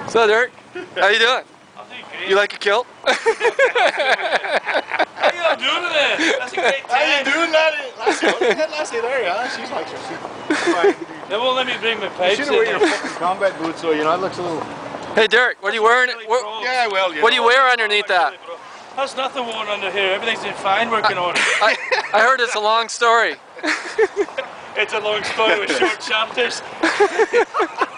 So Derek, how you doing? I'm doing great. You like a kilt? How you doing today? That's a great time. How you doing, laddie? Lassie, there you are. She's like your They won't let me bring my pipes You in. should wear your fucking combat boots, so you know it looks a little. Hey Derek, what are you wearing? Yeah, well, What do you wear underneath that? There's nothing worn under here. Everything's in fine working order. I heard it's a long story. It's a long story with short chapters.